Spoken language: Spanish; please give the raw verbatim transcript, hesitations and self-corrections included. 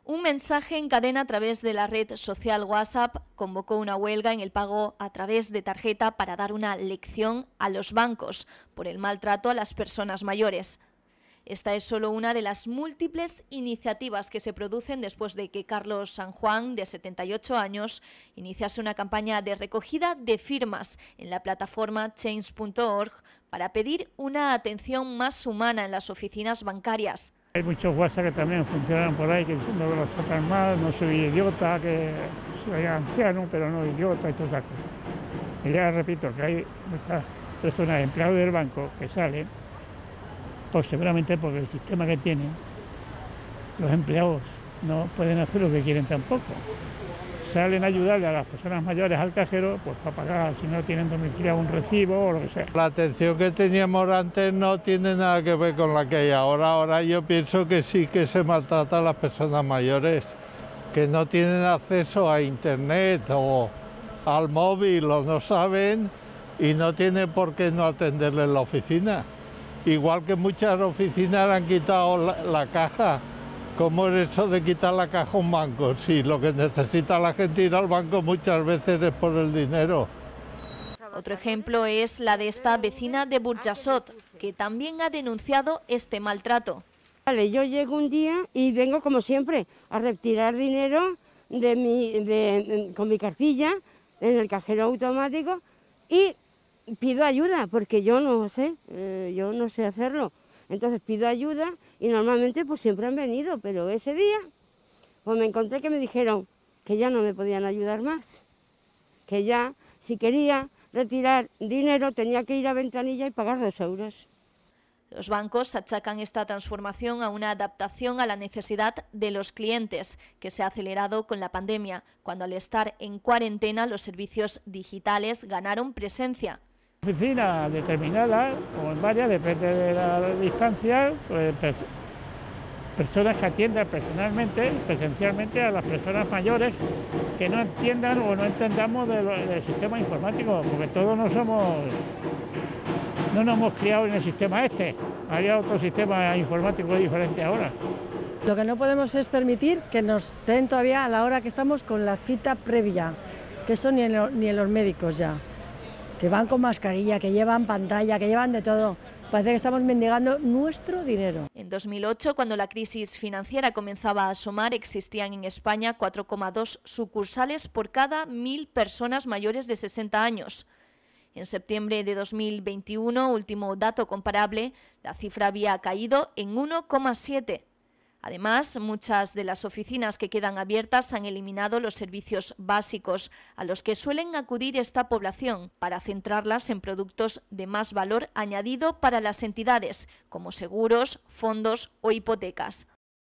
Un mensaje en cadena a través de la red social WhatsApp convocó una huelga en el pago a través de tarjeta para dar una lección a los bancos por el maltrato a las personas mayores. Esta es solo una de las múltiples iniciativas que se producen después de que Carlos San Juan, de setenta y ocho años, iniciase una campaña de recogida de firmas en la plataforma change punto org para pedir una atención más humana en las oficinas bancarias. Hay muchos WhatsApp que también funcionan por ahí, que diciendo que los tratan mal, no soy idiota, que soy anciano, pero no idiota y todas esas cosas. Y ya repito que hay muchas personas, empleados del banco, que salen, pues seguramente porque el sistema que tienen, los empleados no pueden hacer lo que quieren tampoco. Salen a ayudarle a las personas mayores al cajero, pues para pagar, si no tienen domiciliado un recibo o lo que sea. La atención que teníamos antes no tiene nada que ver con la que hay ahora. Ahora yo pienso que sí que se maltrata a las personas mayores, que no tienen acceso a internet o al móvil o no saben y no tienen por qué no atenderle en la oficina. Igual que muchas oficinas han quitado la, la caja. ¿Cómo es eso de quitar la caja a un banco? Si lo que necesita la gente ir al banco muchas veces es por el dinero. Otro ejemplo es la de esta vecina de Burjasot, que también ha denunciado este maltrato. Vale, yo llego un día y vengo como siempre a retirar dinero de mi, de, de, con mi cartilla en el cajero automático y pido ayuda porque yo no sé, eh, yo no sé hacerlo. Entonces pido ayuda y normalmente pues siempre han venido, pero ese día pues me encontré que me dijeron que ya no me podían ayudar más, que ya si quería retirar dinero tenía que ir a Ventanilla y pagar dos euros. Los bancos achacan esta transformación a una adaptación a la necesidad de los clientes, que se ha acelerado con la pandemia, cuando al estar en cuarentena los servicios digitales ganaron presencia. Oficinas determinadas, o en varias, depende de la distancia, pues, personas que atiendan personalmente, presencialmente a las personas mayores que no entiendan o no entendamos del, del sistema informático, porque todos no somos, no nos hemos criado en el sistema este, había otro sistema informático diferente ahora. Lo que no podemos es permitir que nos den todavía a la hora que estamos con la cita previa, que eso ni en, ni en los médicos ya. Que van con mascarilla, que llevan pantalla, que llevan de todo. Parece que estamos mendigando nuestro dinero. En dos mil ocho, cuando la crisis financiera comenzaba a asomar, existían en España cuatro coma dos sucursales por cada mil personas mayores de sesenta años. En septiembre de dos mil veintiuno, último dato comparable, la cifra había caído en uno coma siete. Además, muchas de las oficinas que quedan abiertas han eliminado los servicios básicos a los que suelen acudir esta población para centrarlas en productos de más valor añadido para las entidades, como seguros, fondos o hipotecas.